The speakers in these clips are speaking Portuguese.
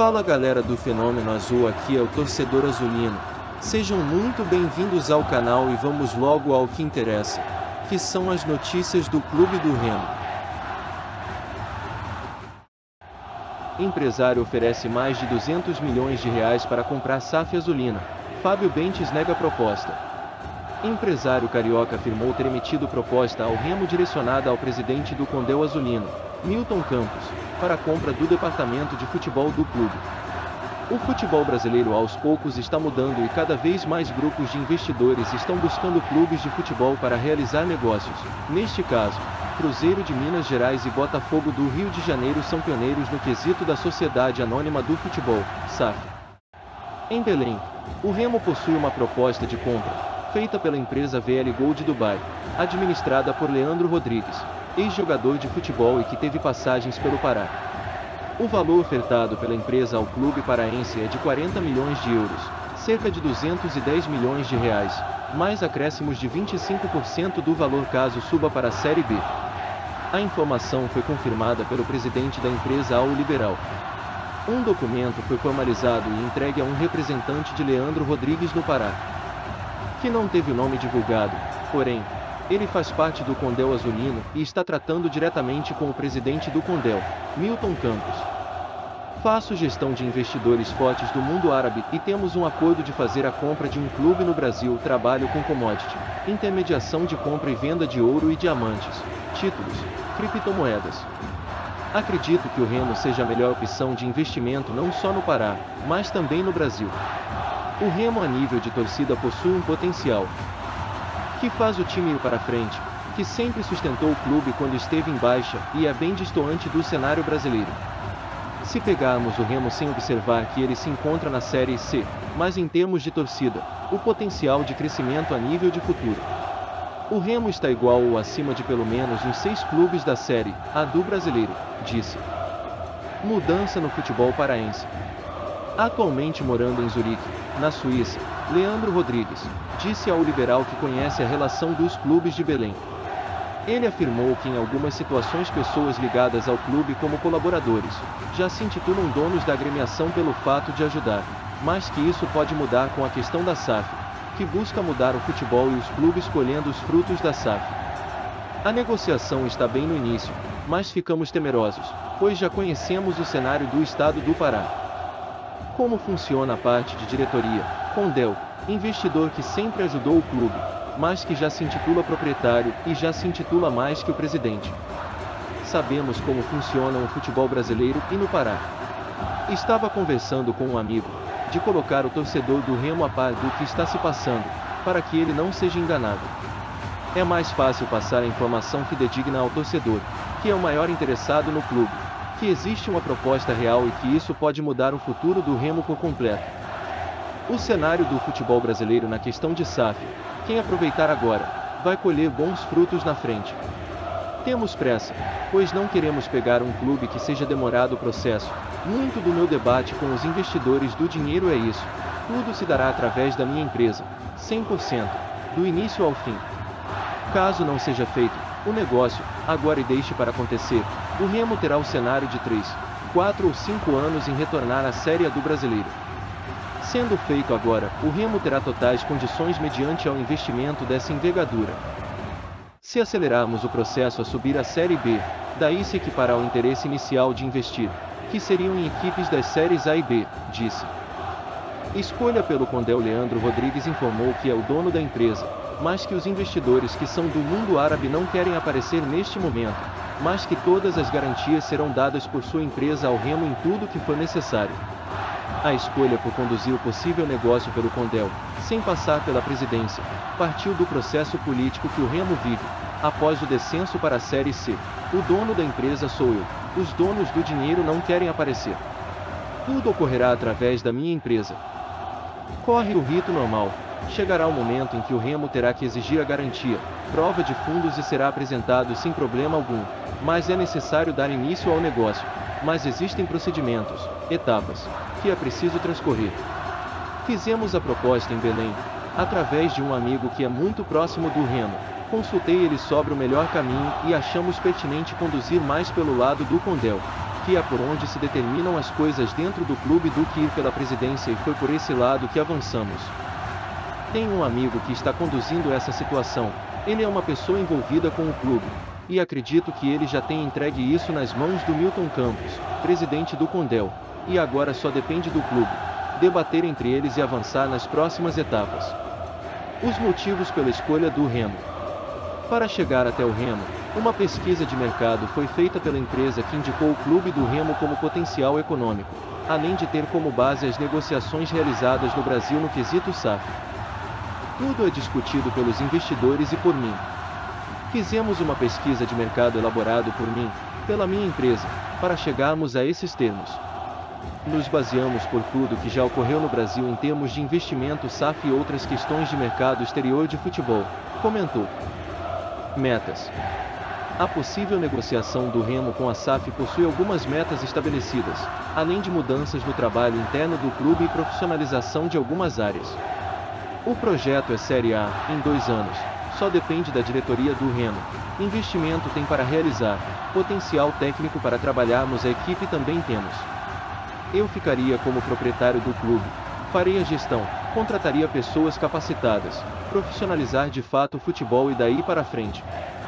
Fala galera do Fenômeno Azul, aqui é o torcedor azulino. Sejam muito bem-vindos ao canal e vamos logo ao que interessa, que são as notícias do Clube do Remo. Empresário oferece mais de 200 milhões de reais para comprar SAF Azulina. Fábio Bentes nega proposta. Empresário carioca afirmou ter emitido proposta ao Remo direcionada ao presidente do Condel Azulino, Milton Campos, para a compra do departamento de futebol do clube. O futebol brasileiro aos poucos está mudando e cada vez mais grupos de investidores estão buscando clubes de futebol para realizar negócios. Neste caso, Cruzeiro de Minas Gerais e Botafogo do Rio de Janeiro são pioneiros no quesito da Sociedade Anônima do Futebol, SAF. Em Belém, o Remo possui uma proposta de compra, feita pela empresa VL Gold Dubai, administrada por Leandro Rodrigues, ex-jogador de futebol e que teve passagens pelo Pará. O valor ofertado pela empresa ao clube paraense é de 40 milhões de euros, cerca de 210 milhões de reais, mais acréscimos de 25% do valor caso suba para a Série B. A informação foi confirmada pelo presidente da empresa ao Liberal. Um documento foi formalizado e entregue a um representante de Leandro Rodrigues no Pará, que não teve o nome divulgado, porém, ele faz parte do Condel Azulino e está tratando diretamente com o presidente do Condel, Milton Campos. Faço gestão de investidores fortes do mundo árabe e temos um acordo de fazer a compra de um clube no Brasil. Trabalho com commodity, intermediação de compra e venda de ouro e diamantes, títulos, criptomoedas. Acredito que o Remo seja a melhor opção de investimento não só no Pará, mas também no Brasil. O Remo a nível de torcida possui um potencial que faz o time ir para frente, que sempre sustentou o clube quando esteve em baixa e é bem distoante do cenário brasileiro. Se pegarmos o Remo sem observar que ele se encontra na Série C, mas em termos de torcida, o potencial de crescimento a nível de futuro. O Remo está igual ou acima de pelo menos uns 6 clubes da Série A do brasileiro, disse. Mudança no futebol paraense. Atualmente morando em Zurique, na Suíça, Leandro Rodrigues disse ao Liberal que conhece a relação dos clubes de Belém. Ele afirmou que em algumas situações pessoas ligadas ao clube como colaboradores já se intitulam donos da agremiação pelo fato de ajudar, mas que isso pode mudar com a questão da SAF, que busca mudar o futebol e os clubes colhendo os frutos da SAF. A negociação está bem no início, mas ficamos temerosos, pois já conhecemos o cenário do estado do Pará. Como funciona a parte de diretoria, Condel, investidor que sempre ajudou o clube, mas que já se intitula proprietário e já se intitula mais que o presidente. Sabemos como funciona o futebol brasileiro e no Pará. Estava conversando com um amigo, de colocar o torcedor do Remo a par do que está se passando, para que ele não seja enganado. É mais fácil passar a informação fidedigna ao torcedor, que é o maior interessado no clube, que existe uma proposta real e que isso pode mudar o futuro do Remo por completo. O cenário do futebol brasileiro na questão de SAF, quem aproveitar agora, vai colher bons frutos na frente. Temos pressa, pois não queremos pegar um clube que seja demorado o processo. Muito do meu debate com os investidores do dinheiro é isso. Tudo se dará através da minha empresa, 100%, do início ao fim. Caso não seja feito o negócio, agora e deixe para acontecer, o Remo terá o cenário de 3, 4 ou 5 anos em retornar à Série A do brasileiro. Sendo feito agora, o Remo terá totais condições mediante ao investimento dessa envergadura. Se acelerarmos o processo a subir à Série B, daí se equipará ao interesse inicial de investir, que seriam em equipes das séries A e B, disse. Escolha pelo Condel. Leandro Rodrigues informou que é o dono da empresa, mas que os investidores que são do mundo árabe não querem aparecer neste momento, mas que todas as garantias serão dadas por sua empresa ao Remo em tudo que for necessário. A escolha por conduzir o possível negócio pelo Condel, sem passar pela presidência, partiu do processo político que o Remo vive, após o descenso para a Série C. O dono da empresa sou eu, os donos do dinheiro não querem aparecer. Tudo ocorrerá através da minha empresa. Corre o rito normal. Chegará o momento em que o Remo terá que exigir a garantia, prova de fundos e será apresentado sem problema algum, mas é necessário dar início ao negócio. Mas existem procedimentos, etapas, que é preciso transcorrer. Fizemos a proposta em Belém, através de um amigo que é muito próximo do Remo. Consultei ele sobre o melhor caminho e achamos pertinente conduzir mais pelo lado do Condel. que é por onde se determinam as coisas dentro do clube do que ir pela presidência, e foi por esse lado que avançamos. Tenho um amigo que está conduzindo essa situação, ele é uma pessoa envolvida com o clube, e acredito que ele já tenha entregue isso nas mãos do Milton Campos, presidente do Condel, e agora só depende do clube debater entre eles e avançar nas próximas etapas. Os motivos pela escolha do Remo. Para chegar até o Remo, uma pesquisa de mercado foi feita pela empresa que indicou o clube do Remo como potencial econômico, além de ter como base as negociações realizadas no Brasil no quesito SAF. Tudo é discutido pelos investidores e por mim. Fizemos uma pesquisa de mercado elaborado por mim, pela minha empresa, para chegarmos a esses termos. Nos baseamos por tudo que já ocorreu no Brasil em termos de investimento SAF e outras questões de mercado exterior de futebol, comentou. Metas. A possível negociação do Remo com a SAF possui algumas metas estabelecidas, além de mudanças no trabalho interno do clube e profissionalização de algumas áreas. O projeto é Série A, em 2 anos, só depende da diretoria do Remo. Investimento tem para realizar, potencial técnico para trabalharmos a equipe também temos. Eu ficaria como proprietário do clube, farei a gestão, contrataria pessoas capacitadas, profissionalizar de fato o futebol e daí para frente.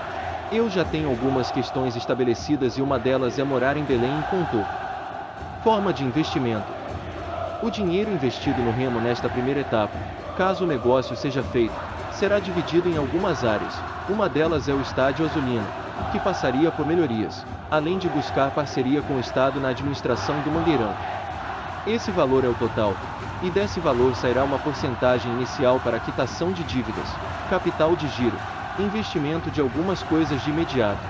Eu já tenho algumas questões estabelecidas e uma delas é morar em Belém e contou. Forma de investimento. O dinheiro investido no Remo nesta primeira etapa, caso o negócio seja feito, será dividido em algumas áreas. Uma delas é o Estádio Azulino, que passaria por melhorias, além de buscar parceria com o Estado na administração do Mangueirão. Esse valor é o total, e desse valor sairá uma porcentagem inicial para quitação de dívidas, capital de giro, investimento de algumas coisas de imediato,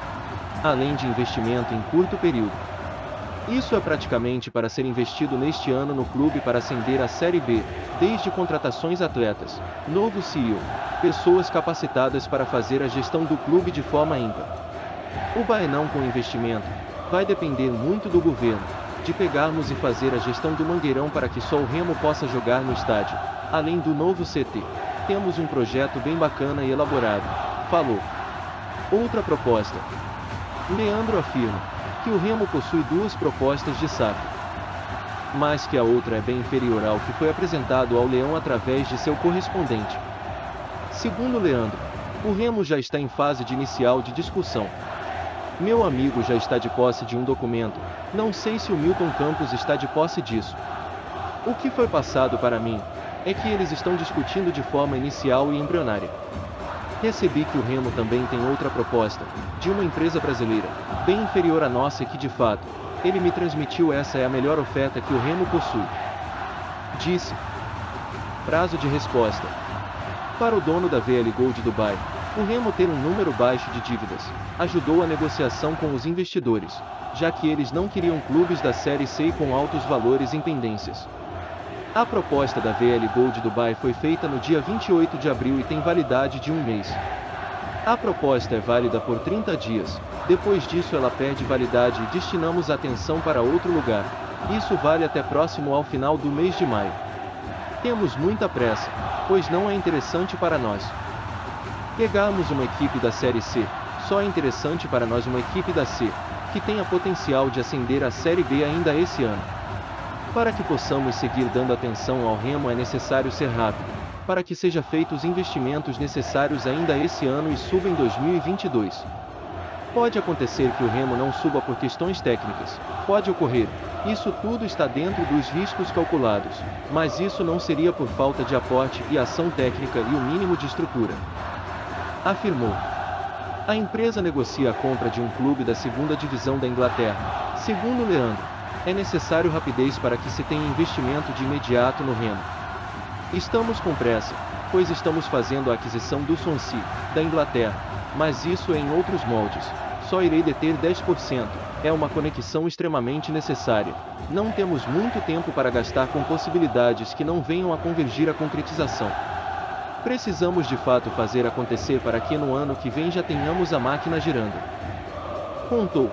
além de investimento em curto período. Isso é praticamente para ser investido neste ano no clube para ascender à Série B, desde contratações atletas, novo CEO, pessoas capacitadas para fazer a gestão do clube de forma ímpar. O Baenão com investimento, vai depender muito do governo, de pegarmos e fazer a gestão do Mangueirão para que só o Remo possa jogar no estádio, além do novo CT. Temos um projeto bem bacana e elaborado, falou. Outra proposta. Leandro afirma que o Remo possui 2 propostas de SAF, mas que a outra é bem inferior ao que foi apresentado ao Leão através de seu correspondente. Segundo Leandro, o Remo já está em fase inicial de discussão. Meu amigo já está de posse de um documento, não sei se o Milton Campos está de posse disso. O que foi passado para mim é que eles estão discutindo de forma inicial e embrionária. Recebi que o Remo também tem outra proposta, de uma empresa brasileira, bem inferior à nossa e que de fato, ele me transmitiu essa é a melhor oferta que o Remo possui. Disse. Prazo de resposta. Para o dono da VL Gold Dubai, o Remo ter um número baixo de dívidas, ajudou a negociação com os investidores, já que eles não queriam clubes da Série C com altos valores em pendências. A proposta da VL Gold Dubai foi feita no dia 28 de abril e tem validade de 1 mês. A proposta é válida por 30 dias, depois disso ela perde validade e destinamos a atenção para outro lugar. Isso vale até próximo ao final do mês de maio. Temos muita pressa, pois não é interessante para nós. Pegarmos uma equipe da Série C, só é interessante para nós uma equipe da C, que tenha potencial de ascender à Série B ainda esse ano. Para que possamos seguir dando atenção ao Remo é necessário ser rápido, para que sejam feitos os investimentos necessários ainda esse ano e suba em 2022. Pode acontecer que o Remo não suba por questões técnicas, pode ocorrer, isso tudo está dentro dos riscos calculados, mas isso não seria por falta de aporte e ação técnica e o mínimo de estrutura. Afirmou. A empresa negocia a compra de um clube da 2ª divisão da Inglaterra. Segundo Leandro, é necessário rapidez para que se tenha investimento de imediato no Remo. Estamos com pressa, pois estamos fazendo a aquisição do Swansea, da Inglaterra, mas isso é em outros moldes. Só irei deter 10%, é uma conexão extremamente necessária. Não temos muito tempo para gastar com possibilidades que não venham a convergir à concretização. Precisamos de fato fazer acontecer para que no ano que vem já tenhamos a máquina girando. Contou.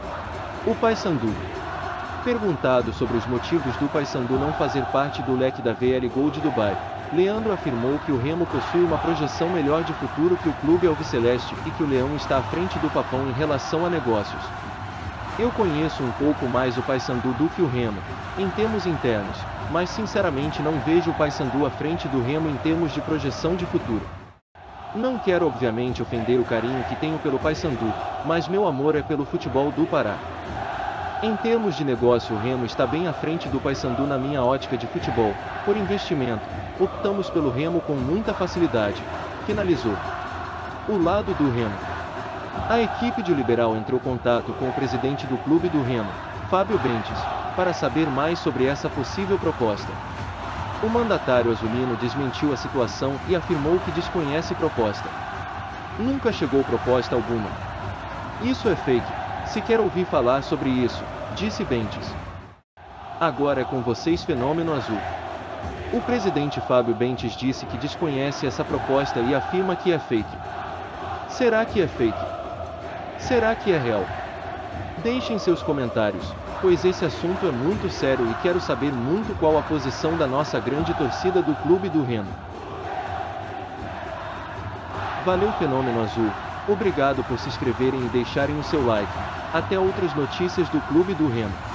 O Paysandu. Perguntado sobre os motivos do Paysandu não fazer parte do leque da VL Gold Dubai, Leandro afirmou que o Remo possui uma projeção melhor de futuro que o clube alviceleste e que o Leão está à frente do Papão em relação a negócios. Eu conheço um pouco mais o Paysandu do que o Remo, em termos internos, mas sinceramente não vejo o Paysandu à frente do Remo em termos de projeção de futuro. Não quero obviamente ofender o carinho que tenho pelo Paysandu, mas meu amor é pelo futebol do Pará. Em termos de negócio, o Remo está bem à frente do Paysandu na minha ótica de futebol. Por investimento, optamos pelo Remo com muita facilidade. Finalizou. O lado do Remo. A equipe de Liberal entrou em contato com o presidente do clube do Remo, Fábio Bentes, para saber mais sobre essa possível proposta. O mandatário azulino desmentiu a situação e afirmou que desconhece proposta. Nunca chegou proposta alguma. Isso é fake. Se quer ouvir falar sobre isso, disse Bentes. Agora é com vocês, Fenômeno Azul. O presidente Fábio Bentes disse que desconhece essa proposta e afirma que é fake. Será que é fake? Será que é real? Deixem seus comentários, pois esse assunto é muito sério e quero saber muito qual a posição da nossa grande torcida do Clube do Remo. Valeu, Fenômeno Azul, obrigado por se inscreverem e deixarem o seu like. Até outras notícias do Clube do Remo.